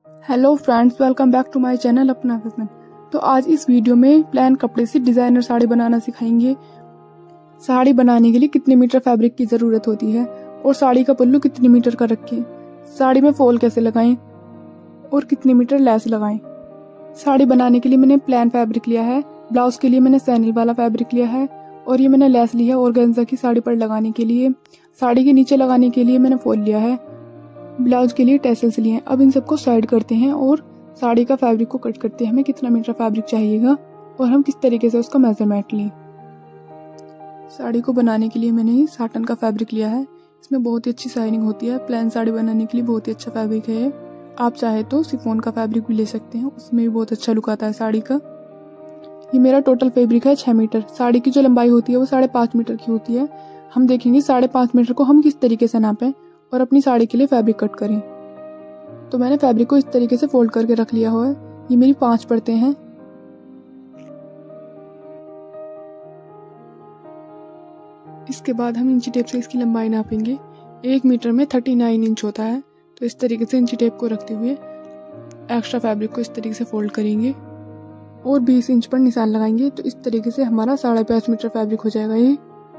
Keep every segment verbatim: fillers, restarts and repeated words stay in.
Hello friends, welcome back to my channel अपना fashion. तो आज इस वीडियो में प्लेन कपड़े से डिज़ाइनर साड़ी बनाना सिखाएंगे। साड़ी बनाने के लिए कितने मीटर फैब्रिक की ज़रूरत होती है और साड़ी का पल्लू कितने मीटर का रखें, साड़ी में फॉल कैसे लगाएं और कितने मीटर लेस लगाएं। साड़ी बनाने के लिए मैंने प्लेन फैब्रिक लिया है, ब्लाउज के लिए मैंने सैनिल वाला फैब्रिक लिया है और ये मैंने लेस ली है ऑर्गेन्जा की साड़ी पर लगाने के लिए। साड़ी के नीचे लगाने के लिए मैंने फॉल लिया है, ब्लाउज के लिए टैसल्स लिए हैं। अब इन सबको साइड करते हैं और साड़ी का फैब्रिक को कट करते हैं। हमें कितना मीटर फैब्रिक चाहिएगा और हम किस तरीके से उसका मेजरमेंट लें। साड़ी को बनाने के लिए मैंने साटन का फैब्रिक लिया है, इसमें बहुत ही अच्छी शाइनिंग होती है। प्लेन साड़ी बनाने के लिए बहुत ही अच्छा फैब्रिक है। आप चाहे तो शिफॉन का फैब्रिक भी ले सकते हैं, उसमें भी बहुत अच्छा लुक आता है साड़ी का। ये मेरा टोटल फैब्रिक है छः मीटर। साड़ी की जो लंबाई होती है वो साढ़े पाँच मीटर की होती है। हम देखेंगे साढ़े पाँच मीटर को हम किस तरीके से नापें और अपनी साड़ी के लिए फैब्रिक कट करें। तो मैंने फैब्रिक को इस तरीके से फोल्ड करके रख लिया हुआ है। ये मेरी पांच परतें हैं। इसके बाद हम इंची टेप से इसकी लंबाई नापेंगे। एक मीटर में थर्टी नाइन इंच होता है। तो इस तरीके से इंची टेप को रखते हुए एक्स्ट्रा फैब्रिक को इस तरीके से फोल्ड करेंगे और बीस इंच पर निशान लगाएंगे। तो इस तरीके से हमारा साढ़े पाँच मीटर फैब्रिक हो जाएगा। ये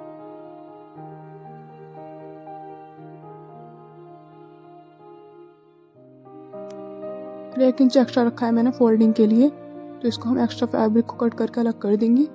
एक इंच एक्स्ट्रा रखा है मैंने फोल्डिंग के लिए, तो इसको हम एक्स्ट्रा फैब्रिक को कट करके अलग कर देंगे।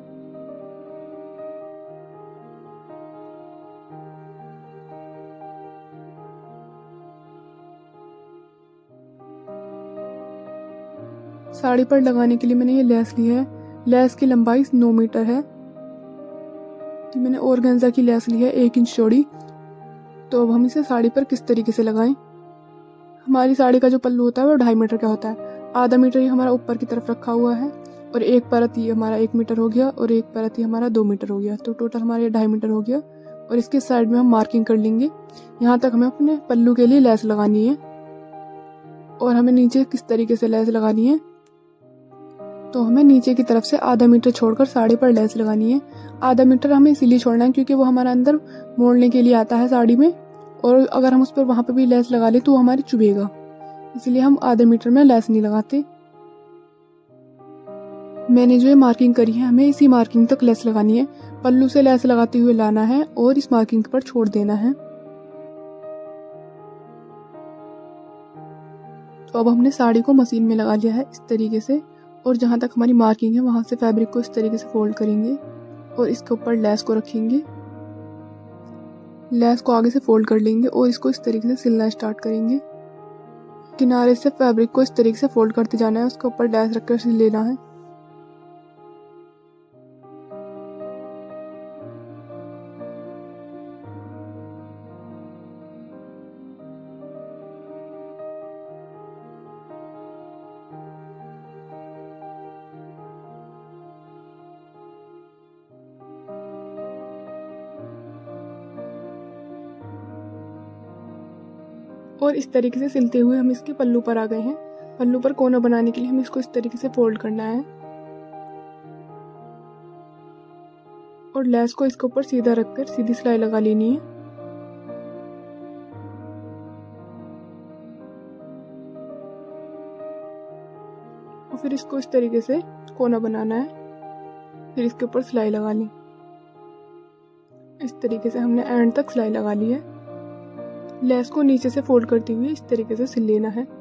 साड़ी पर लगाने के लिए मैंने ये लेस ली है। लेस की लंबाई नौ मीटर है। तो मैंने ऑर्गेन्जा की लेस ली है एक इंच चौड़ी। तो अब हम इसे साड़ी पर किस तरीके से लगाएं। हमारी साड़ी का जो पल्लू होता है वो ढाई मीटर का होता है। आधा मीटर ये हमारा ऊपर की तरफ रखा हुआ है और एक परत ये हमारा एक मीटर हो गया और एक परत ये हमारा दो मीटर हो गया। तो टोटल हमारा ये ढाई मीटर हो गया। और इसके साइड में हम मार्किंग कर लेंगे। यहाँ तक हमें अपने पल्लू के लिए लेस लगानी है और हमें नीचे किस तरीके से लेस लगानी है। तो हमें नीचे की तरफ से आधा मीटर छोड़कर साड़ी पर लेस लगानी है। आधा मीटर हमें इसीलिए छोड़ना है क्योंकि वो हमारा अंदर मोड़ने के लिए आता है साड़ी में, और अगर हम उस पर वहां पर भी लेस लगा ले तो वो हमारी चुभेगा, इसलिए हम आधे मीटर में लेस नहीं लगाते। मैंने जो ये मार्किंग करी है हमें इसी मार्किंग तक लेस लगानी है। पल्लू से लेस लगाते हुए लाना है और इस मार्किंग पर छोड़ देना है। तो अब हमने साड़ी को मशीन में लगा लिया है इस तरीके से, और जहां तक हमारी मार्किंग है वहां से फैब्रिक को इस तरीके से फोल्ड करेंगे और इसके ऊपर लेस को रखेंगे। लेस को आगे से फोल्ड कर लेंगे और इसको इस तरीके से सिलना स्टार्ट करेंगे। किनारे से फैब्रिक को इस तरीके से फोल्ड करते जाना है, उसके ऊपर डैश रखकर सिल लेना है। और इस तरीके से सिलते हुए हम इसके पल्लू पर आ गए हैं। पल्लू पर कोना बनाने के लिए हमें इसको इस तरीके से फोल्ड करना है और लेस को इसके ऊपर सीधा रखकर सीधी सिलाई लगा लेनी है। और फिर इसको इस तरीके से कोना बनाना है, फिर इसके ऊपर सिलाई लगा ली। इस तरीके से हमने एंड तक सिलाई लगा ली है। लेस को नीचे से फोल्ड करते हुए इस तरीके से सिल लेना है।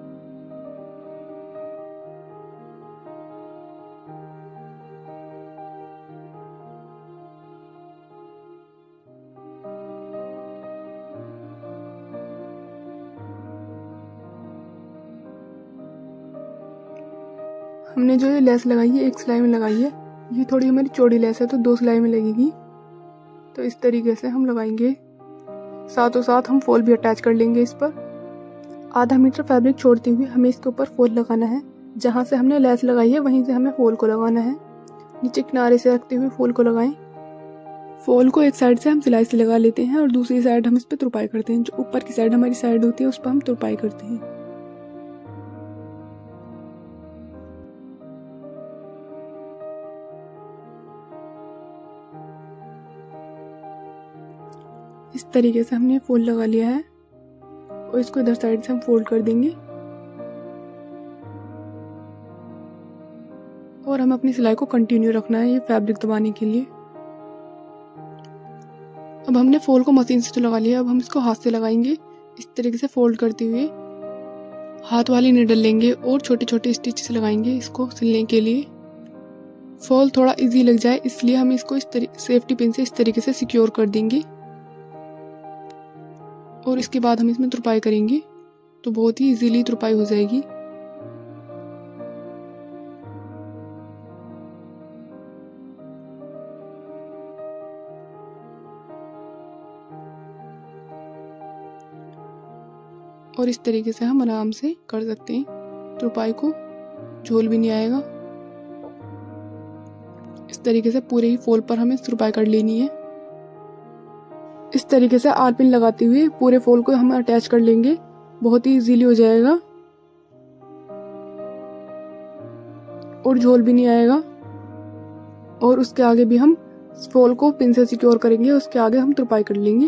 हमने जो ये लेस लगाई है एक सिलाई में लगाई है। ये थोड़ी हमारी चौड़ी लेस है तो दो सिलाई में लगेगी। तो इस तरीके से हम लगाएंगे। साथों साथ हम फॉल भी अटैच कर लेंगे इस पर। आधा मीटर फैब्रिक छोड़ते हुए हमें इसके ऊपर फॉल लगाना है। जहां से हमने लेस लगाई है वहीं से हमें फॉल को लगाना है। नीचे किनारे से रखते हुए फॉल को लगाएं। फॉल को एक साइड से हम सिलाई से लगा लेते हैं और दूसरी साइड हम इस पर तुरपाई करते हैं। जो ऊपर की साइड हमारी साइड होती है उस पर हम तुरपाई करते हैं। इस तरीके से हमने फॉल लगा लिया है और इसको इधर साइड से हम फोल्ड कर देंगे और हमें अपनी सिलाई को कंटिन्यू रखना है ये फैब्रिक दबाने के लिए। अब हमने फॉल को मशीन से तो लगा लिया, अब हम इसको हाथ से लगाएंगे। इस तरीके से फोल्ड करते हुए हाथ वाली नीडल लेंगे और छोटे छोटे स्टिचेस लगाएंगे इसको सिलने के लिए। फॉल थोड़ा इजी लग जाए इसलिए हम इसको इस तरीके सेफ्टी पिन से इस तरीके से सिक्योर कर देंगे और इसके बाद हम इसमें तुरपाई करेंगे तो बहुत ही इजीली तुरपाई हो जाएगी। और इस तरीके से हम आराम से कर सकते हैं तुरपाई को, झोल भी नहीं आएगा। इस तरीके से पूरे ही फॉल पर हमें तुरपाई कर लेनी है। इस तरीके से आर पिन लगाते हुए पूरे फॉल को हम अटैच कर लेंगे, बहुत ही इजीली हो जाएगा और झोल भी नहीं आएगा। और उसके आगे भी हम फॉल को पिन से सिक्योर करेंगे, उसके आगे हम तुरपाई कर लेंगे।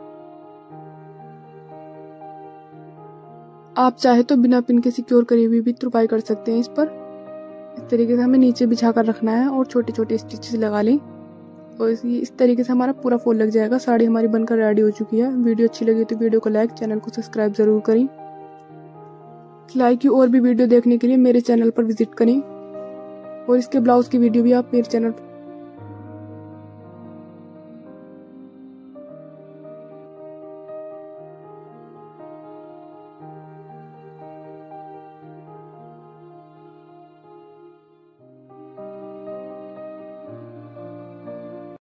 आप चाहे तो बिना पिन के सिक्योर करे हुए भी तुरपाई कर सकते हैं इस पर। इस तरीके से हमें नीचे बिछा कर रखना है और छोटे छोटे स्टिचेस लगा लें और इस तरीके से हमारा पूरा फॉल लग जाएगा। साड़ी हमारी बनकर रेडी हो चुकी है। वीडियो अच्छी लगी तो वीडियो को लाइक, चैनल को सब्सक्राइब जरूर करें। सिलाई की और भी वीडियो देखने के लिए मेरे चैनल पर विजिट करें और इसके ब्लाउज की वीडियो भी आप मेरे चैनल पर